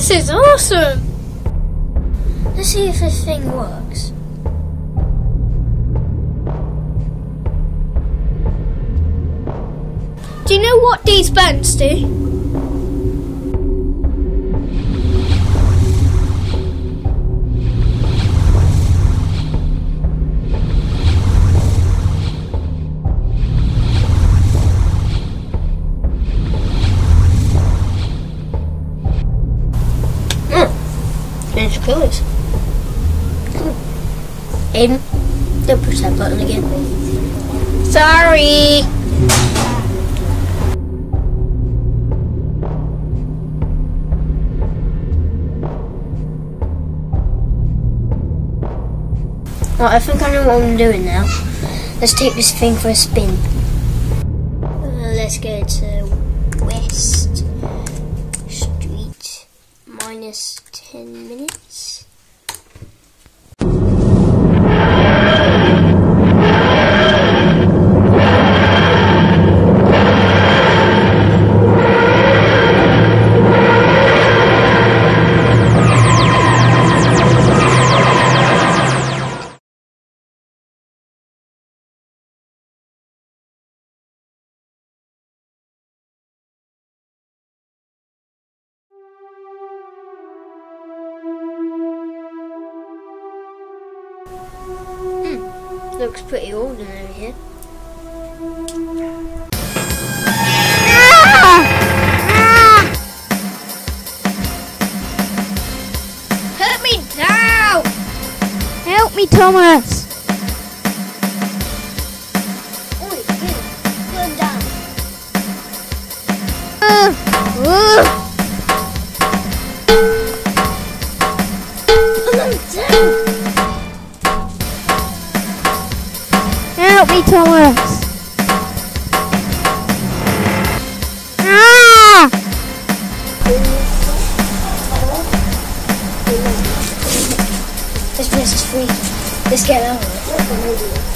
This is awesome! Let's see if this thing works. Do you know what these buttons do? Change the colours. Haydn, don't push that button again. Sorry! Right, I think I know what I'm doing now. Let's take this thing for a spin. Let's go to West Street. Minus 10 minutes. Looks pretty ordinary here. Put me down! Help me, Thomas! Oi, you, burn down. Put them down! Help me, Thomas! Ah! This place is free. Let's get out of it.